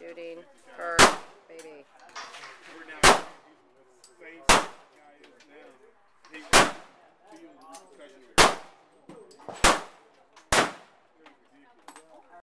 shooting for baby. Same guy is now. He was concussion.